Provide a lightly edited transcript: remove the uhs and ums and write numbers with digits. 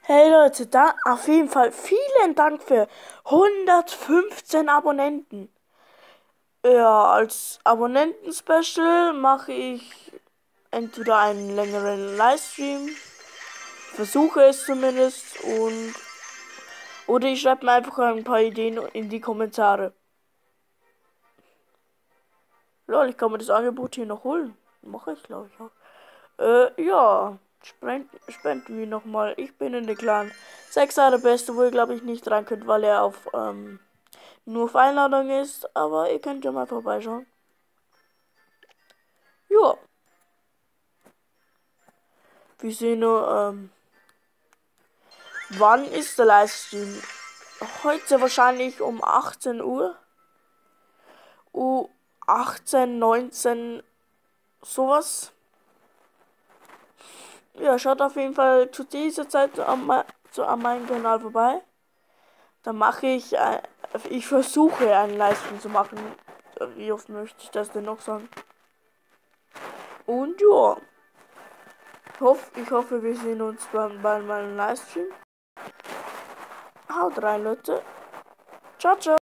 Hey Leute, da auf jeden Fall vielen Dank für 115 Abonnenten. Ja, als Abonnenten-Special mache ich entweder einen längeren Livestream, versuche es zumindest, oder ich schreibe mir einfach ein paar Ideen in die Kommentare. Lol, ich kann mir das Angebot hier noch holen. Mache ich, glaube ich, auch. Ja. Spenden wir nochmal. Ich bin in der Clan 6 der Beste, wo ihr, glaube ich, nicht rein könnt, weil er nur auf Einladung ist. Aber ihr könnt ja mal vorbeischauen. Ja. Wir sehen nur, wann ist der Livestream? Heute wahrscheinlich um 18 Uhr. 18, 19, sowas. Ja, schaut auf jeden Fall zu dieser Zeit an meinem Kanal vorbei. Dann ich versuche einen Livestream zu machen. Wie oft möchte ich das denn noch sagen? Und ja, ich hoffe, wir sehen uns bei meinem Livestream. Haut rein, Leute. Ciao, ciao.